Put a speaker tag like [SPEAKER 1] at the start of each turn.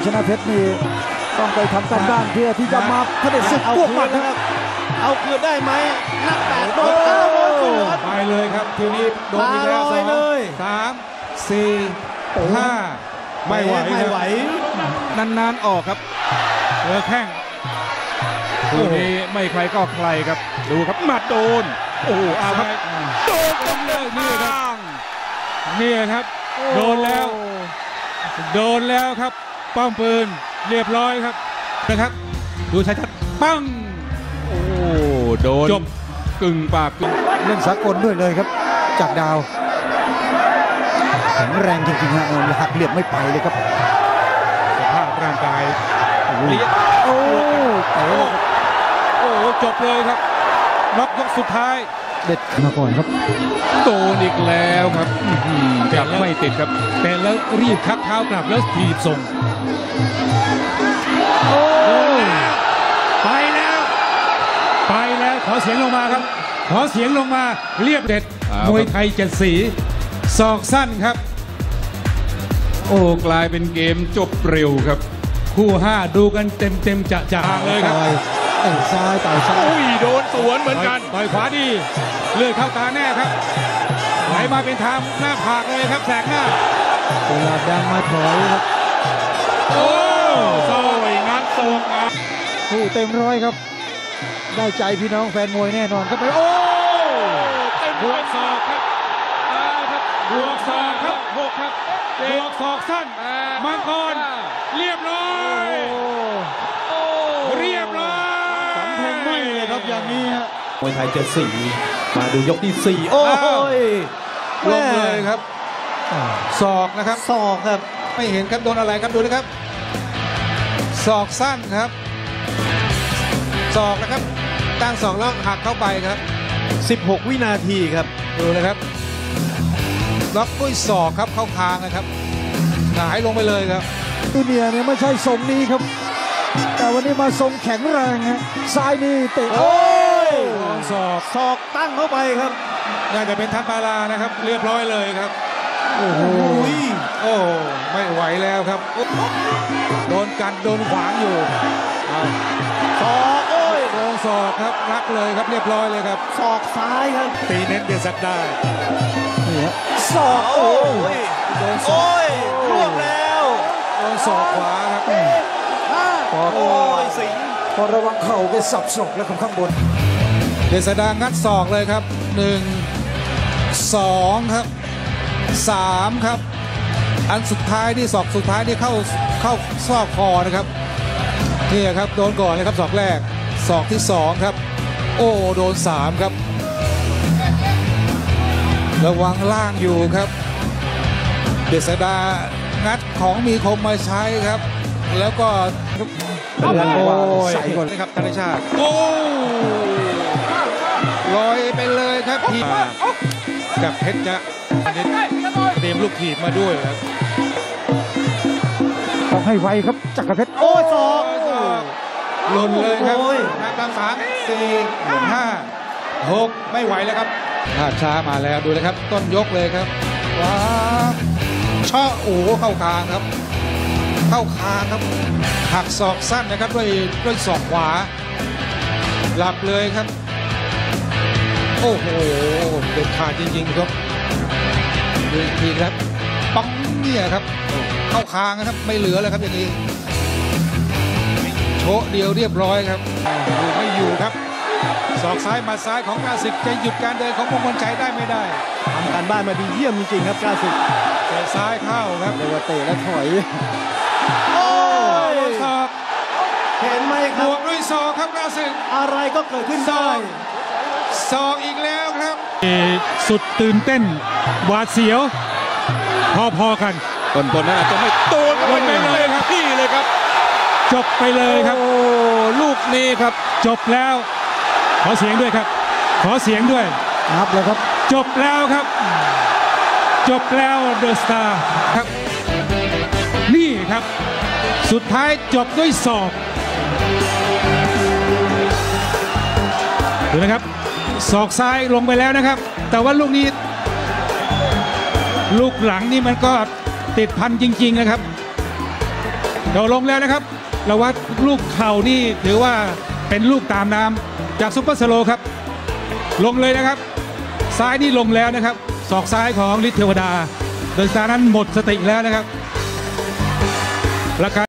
[SPEAKER 1] ชนะเพชรนี่ต้องไปทำการบ้านเพื่อที่จะมาเผด็จศึกพวกมันนะครับ
[SPEAKER 2] เอาคืนได้ไหมนักแตะโดน
[SPEAKER 3] ไปเลยครับทีนี้โดนอีกแล้ว2 3 4 5ไม่ไหวนานๆออกครับเจอแข้งคู่นี้ไม่ใครก็ใครครับดูครับหมัดโดนโอ้เอาครับโดนกันเลยนี่ครับโดนแล้วครับป้อมปืนเรียบร้อยครับนะครับดูชัดๆปั้งโอ้โดนจบกึ่งปากกึ่ง
[SPEAKER 1] เล่นสากลด้วยเลยครับจากดาวแข็งแรงจริงๆฮะหักเหลี่ยมไม่ไปเลยครับ
[SPEAKER 3] สภาพร่างกาย
[SPEAKER 1] โอ้
[SPEAKER 3] จบเลยครับน็อกยกสุดท้าย
[SPEAKER 1] เด็ดมาก่อนครับ
[SPEAKER 3] โดนอีกแล้วครับจับไม่ติดครับแต่แล้วรีบชักเท้ากลับแล้วถีบส่งไปแล้วขอเสียงลงมาครับขอเสียงลงมาเรียบเด็ดมวยไทย7 สีศอกสั้นครับโอ้กลายเป็นเกมจบเร็วครับคู่5ดูกันเต็มจะเลยครับ
[SPEAKER 1] ต่อยซ้าย
[SPEAKER 3] โดนสวนเหมือนกันต่อยขวาดีเลือดเข้าตาแน่ครับไหลมาเป็นทางหน้าผากเลยครับแสกหน้า
[SPEAKER 1] ตลาดดังมาถอยครับ
[SPEAKER 3] ซอยงัดส่ง
[SPEAKER 1] คู่เต็มร้อยครับได้ใจพี่น้องแฟนมวยแน่นอนครับไป
[SPEAKER 3] เต็มบวกศอกครับบวกศอกครับ6ครับบวกศอกสั้นมังกรเรียบร้อย
[SPEAKER 1] สำเพ็งไม่เลยครับอย่างนี้ฮะ
[SPEAKER 2] มวยไทย7 สีมาดูยกที่4โอ้ย
[SPEAKER 3] ลงเลยครับศอกนะครับ
[SPEAKER 2] ศอกครับ
[SPEAKER 3] ไม่เห็นครับโดนอะไรครับดูนะครับศอกสั้นครับศอกนะครับตั้งศอกแล้วหักเข้าไปครับ
[SPEAKER 2] 16 วินาทีครับ
[SPEAKER 3] ดูนะครับล็อกด้วยศอกครับเข้าคางนะครับหงายลงไปเลยครับ
[SPEAKER 1] ตูเนียเนี่ยไม่ใช่ทรงนี้ครับแต่วันนี้มาทรงแข็งแรงฮะซ้ายนี่เตะ
[SPEAKER 3] ศอก
[SPEAKER 2] ตั้งเข้าไปครับ
[SPEAKER 3] น่าจะเป็นทัพมาลานะครับเรียบร้อยเลยครับโอ้ไม่ไหวแล้วครับโดนกันโดนขวางอยู่
[SPEAKER 2] ศอก
[SPEAKER 3] โดนศอกครับรักเลยครับเรียบร้อยเลยครับ
[SPEAKER 2] ศอกซ้ายครับ
[SPEAKER 3] ตีเน้นเดือดสักได้
[SPEAKER 1] ศอก
[SPEAKER 3] โดนศอก
[SPEAKER 2] ร่วงแล้ว
[SPEAKER 3] โดนศอกขวาครับ
[SPEAKER 2] สิง
[SPEAKER 1] พอระวังเข่าไปสับศอกแล้วข้างบน
[SPEAKER 3] เดษดางัดศอกเลยครับ1 2ครับ3ครับอันสุดท้ายที่ศอกสุดท้ายที่เข้าซอกคอนะครับนี่ครับโดนก่อนเลยครับศอกแรกศอกที่2ครับโดน3ครับระวังล่างอยู่ครับเดษดางัดของมีคมมาใช้ครับแล้วก็
[SPEAKER 1] ใส่ก่อน
[SPEAKER 3] เลยครับธนชาติลอยไปเลยครับทีกับเพชรจะเตรียมลูกถีบมาด้วยครับ
[SPEAKER 1] ต้องให้ไวครับจักรเพชร
[SPEAKER 2] ศอก
[SPEAKER 3] หล่นเลยครับนับ3 4 5 6ไม่ไหวแล้วครับภาพช้ามาแล้วดูเลยครับต้นยกเลยครับว้าช่อเข้าคางครับเข้าคางครับหักศอกสั้นนะครับด้วยศอกขวาหลับเลยครับโอ้โหเด็ดขาดจริงๆครับดูอีกทีครับปังเนี่ยครับเข้าคางนะครับไม่เหลือแล้วครับอย่างนี้โชะเดียวเรียบร้อยครับไม่อยู่ครับศอกซ้ายมาซ้ายของกล้าศึกจะหยุดการเดินของมงคลชัยได้ไม่ได้
[SPEAKER 2] ทำการบ้านมาดีเยี่ยมจริงๆครับกล้าศึก
[SPEAKER 3] เตะซ้ายเข้าครับ
[SPEAKER 1] เรียกว่าเตะแล้วถอย
[SPEAKER 3] ศอก
[SPEAKER 2] เห็นไหมครับ
[SPEAKER 3] บวกด้วยศอกครับกล้าศึก
[SPEAKER 2] อะไรก็เกิดขึ้นได้
[SPEAKER 3] ศอกอีกแล้วครับ
[SPEAKER 4] สุดตื่นเต้นหวาดเสียวพอกัน
[SPEAKER 3] ต้นนั้นอาจจะไม่โดนไปเลยครับพี่เลยครับ
[SPEAKER 4] จบไปเลยครับ
[SPEAKER 3] ลูกนี้ครับ
[SPEAKER 4] จบแล้วขอเสียงด้วยครับขอเสียงด้วย
[SPEAKER 1] นับเลยครับ
[SPEAKER 4] จบแล้วครับจบแล้วเดอะสตาร์ครับนี่ครับสุดท้ายจบด้วยศอกดูนะครับศอกซ้ายลงไปแล้วนะครับแต่ว่าลูกนี้ลูกหลังนี่มันก็ติดพันจริงๆนะครับเดี๋ยวลงแล้วนะครับเราวัดลูกเข่านี่ถือว่าเป็นลูกตามน้ำจากซุปเปอร์สโลว์ครับลงเลยนะครับซ้ายนี่ลงแล้วนะครับศอกซ้ายของฤทธิ์เทวดาโดยสารนั้นหมดสติแล้วนะครับ